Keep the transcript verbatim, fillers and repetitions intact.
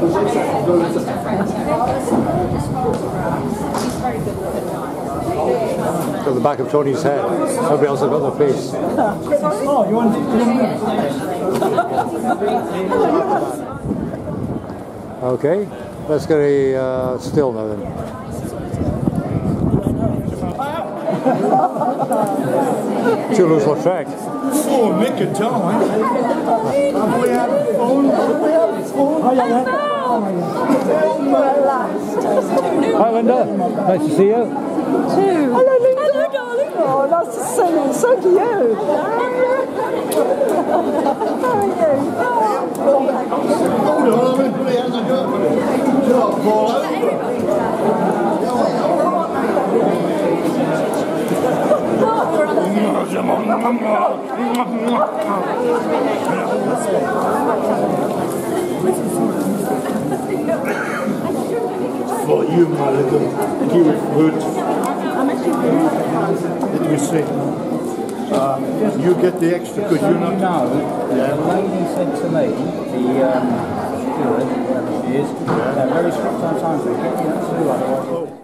Got the back of Tony's head. Nobody else has got their face. Oh, you want to? Okay, let's get a uh, still now then. Too loose for track. Oh, make it time. Have we had fun? Have we had fun? Oh, yeah, yeah. Hi Linda, nice to see you. Two. Hello Linda. Hello darling. Oh, nice to see you. So do you. How are you? Hold on, everybody has a go. Drop ball over. For you, my little cute foot. Let me see. Uh, you get the extra because you're not. No, yeah. the lady said to me, the um, steward, whoever she is, yeah. They're very strict on time, so get you that through, otherwise.